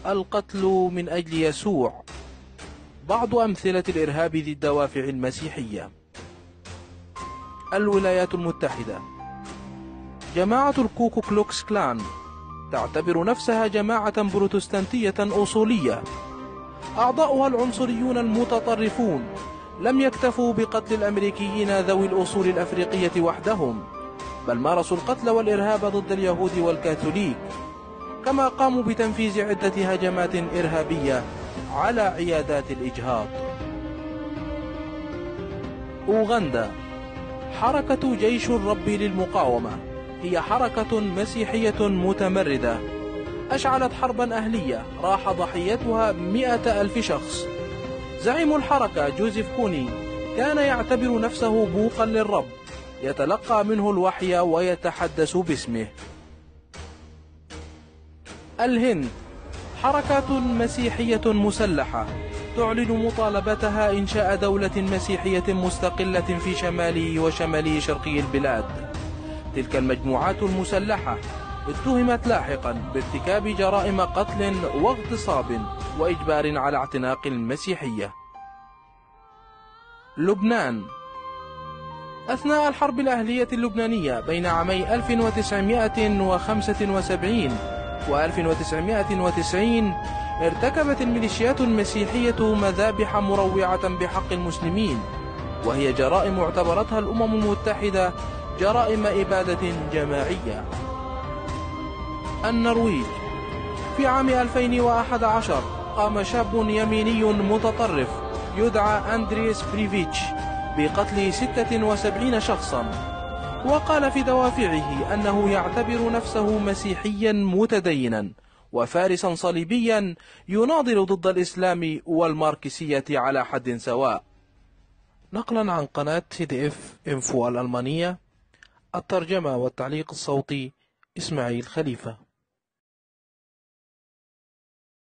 القتل من أجل يسوع. بعض أمثلة الإرهاب ذي الدوافع المسيحية: الولايات المتحدة، جماعة الكوكو كلوكس كلان تعتبر نفسها جماعة بروتستانتية أصولية. أعضاؤها العنصريون المتطرفون لم يكتفوا بقتل الأمريكيين ذوي الأصول الأفريقية وحدهم، بل مارسوا القتل والإرهاب ضد اليهود والكاثوليك، كما قاموا بتنفيذ عدة هجمات إرهابية على عيادات الإجهاض. أوغندا، حركة جيش الرب للمقاومة هي حركة مسيحية متمردة أشعلت حربا أهلية راح ضحيتها 100,000 شخص. زعيم الحركة جوزيف كوني كان يعتبر نفسه بوقا للرب، يتلقى منه الوحي ويتحدث باسمه. الهند، حركة مسيحية مسلحة تعلن مطالبتها إنشاء دولة مسيحية مستقلة في شمال وشمالي شرقي البلاد. تلك المجموعات المسلحة اتهمت لاحقا بارتكاب جرائم قتل واغتصاب وإجبار على اعتناق المسيحية. لبنان، أثناء الحرب الأهلية اللبنانية بين عامي 1975 و 1990 ارتكبت الميليشيات المسيحية مذابح مروعة بحق المسلمين، وهي جرائم اعتبرتها الأمم المتحدة جرائم إبادة جماعية. النرويج، في عام 2011 قام شاب يميني متطرف يدعى أندريس بريفيتش بقتل 76 شخصا، وقال في دوافعه أنه يعتبر نفسه مسيحيا متدينا وفارسا صليبيا يناضل ضد الإسلام والماركسية على حد سواء. نقلا عن قناة CDF إنفو الألمانية، الترجمة والتعليق الصوتي إسماعيل خليفة.